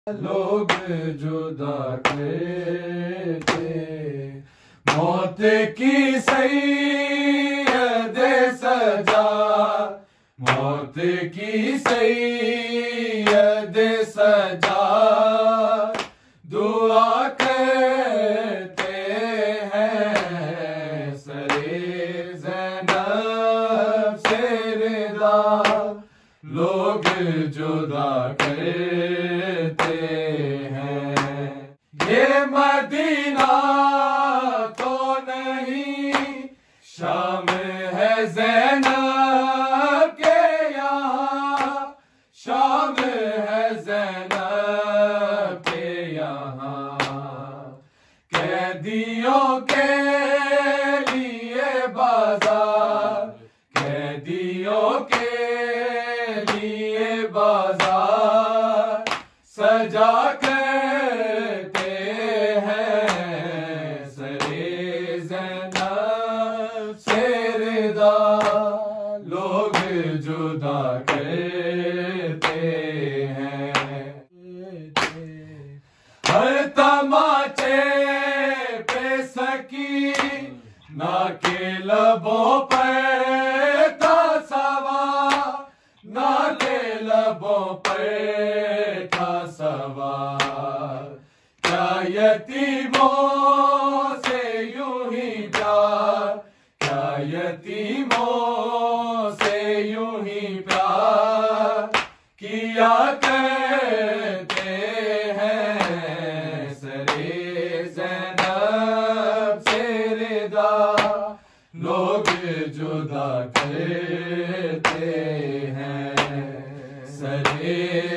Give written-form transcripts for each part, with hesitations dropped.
लोग जुदा करते मौत की सैयद सजा, मौत की सैयद सजा दुआ करते हैं सरे ज़ैनब से रिदा। लोग जुदा करते हैं ये मदीना तो नहीं, शाम है ज़ैनब के यहाँ, शाम है ज़ैनब के यहाँ। कैदियों के लिए बाजार, कैदियों के लिए बाजार सजा करते हैं सरे ज़ैनब से रिदा। लोग जुदा करते हैं हर तमाचे पे सकी ना के लबों पर था सवार, ना के लबों पर था सवार। क्या यतीमों से यूं ही प्यार, क्या यतीमों से यूं ही प्यार किया करते हैं सरे ज़ैनब से रिदा। लोग जुदा करते हैं सरे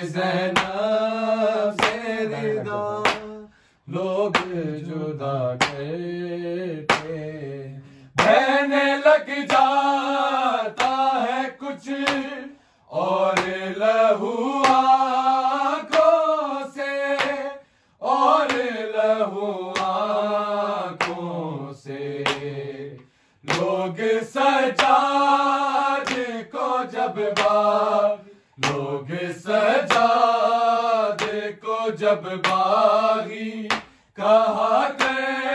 ज़ैनब से रिदा। लोग जुदा करते बहने लग जाता है कुछ और लहू आँखों से, और लहू आँखों से। लोग सजाद को जब बाग, लोग सजाद को जब बागी कहा